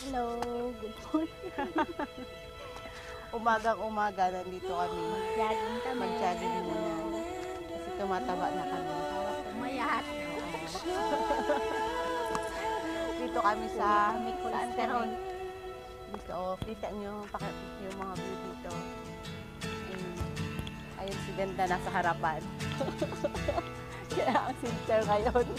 Hello, good morning. Umagang-umaga, nandito kami. Jogging kami. Mag-jogging muna. Kasi tumataba na kami. Pumayat. Dito kami sa May saan cholesterol. kami? Dito, kita nyo yung mga view dito. Ayun si Ganda nasa harapan. Kaya ang center ngayon.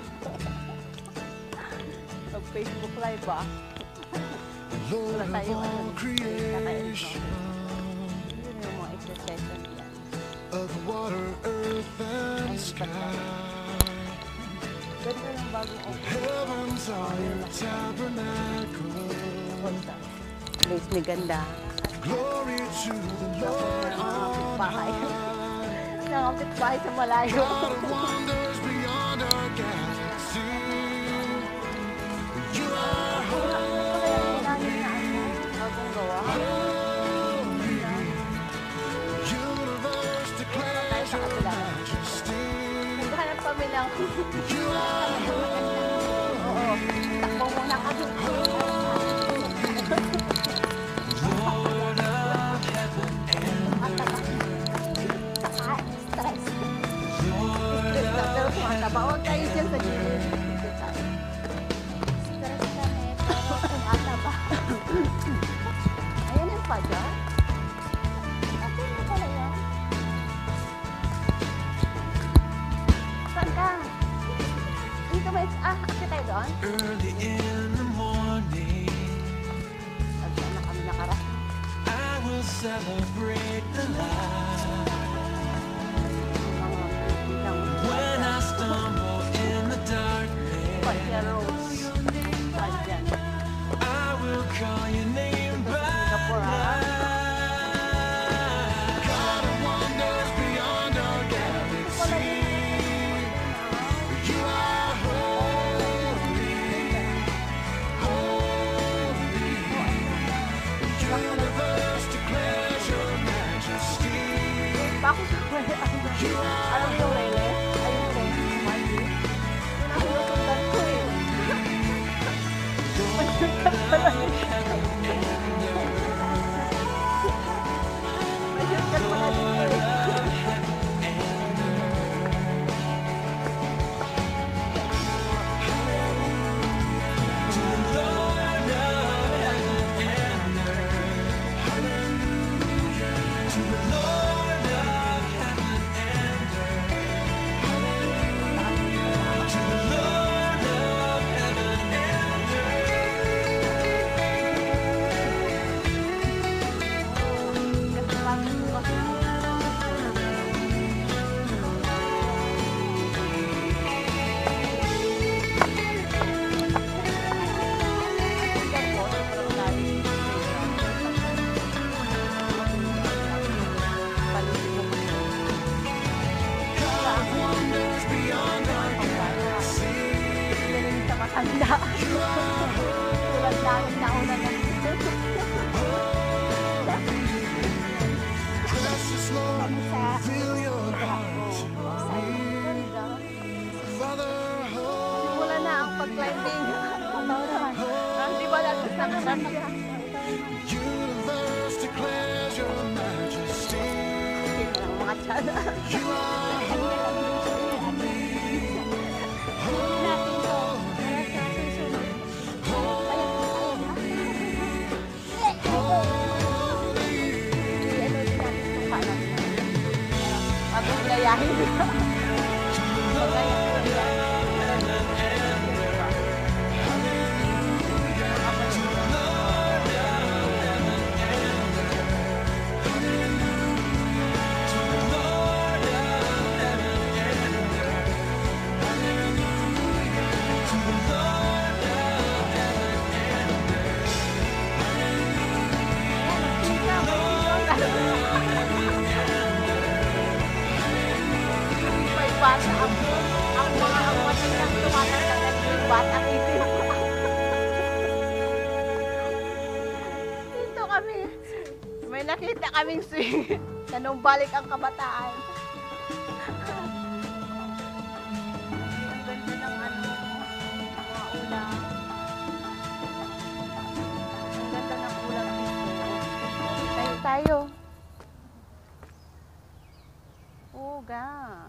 Mag-Facebook live ba? Wala tayo creation. Yun yung mga exercise yan. Of water, earth, and sky. Ganda ng bagong office. Heavens are your tabernacle. Place ni Ganda. Glory to the Lord on high. Nangapit bahay sa malayo. God of wonders beyond our galaxy. You are Bagong gawa. holy. Universe declares your majesty. Naghanap kami ng... You are Oo. Takbo muna kami. Lord of heaven and Stress. Stress na, pero tumataba. Huwag tayo dyan sa gilid. Dito tayo. Stress kami, pero tumataba. Ayan yung pa dyan. Okay na pala yan. Saan ka? Dito ba? Akit tayo doon? early in the morning. Saan na kami nakarating? I will celebrate the light. When I stumble in the darkness, I will call your name by night. God of wonders beyond our galaxy. You are holy, holy. The universe declares your majesty. You are Alam mo yung Lele? Ayun ko, Mandy. Yun ang sinusundan ko eh. Masyukat pala siya. Masyukat pala dito eh. Kasi pangit ko kasi. wonders beyond our galaxy. Matanda. Tulad namin nauna na dito. Precious Lord, feel your heart. Father, Simula na ang pag-climbing. Di ba lahat na siya? universe declares your majesty. Kita ng mga tiyan. You are Natin to. Para sa susunod. I-ano din natin kung paano. Pagong layahin. May bata ang mga matindang tumatanggal yung bata itim. Dito kami. May nakita kaming swing. Nanumbalik ang kabataan. Ang ganda ng ano, mga ulam. yoga.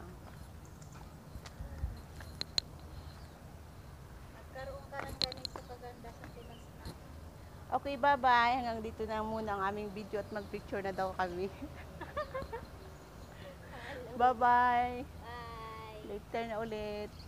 Nagkaroon ka ng ganito kaganda sa Pinas na. Okay, bye-bye. Hanggang dito na muna ang aming video at mag-picture na daw kami. Bye-bye. Bye! Later na ulit.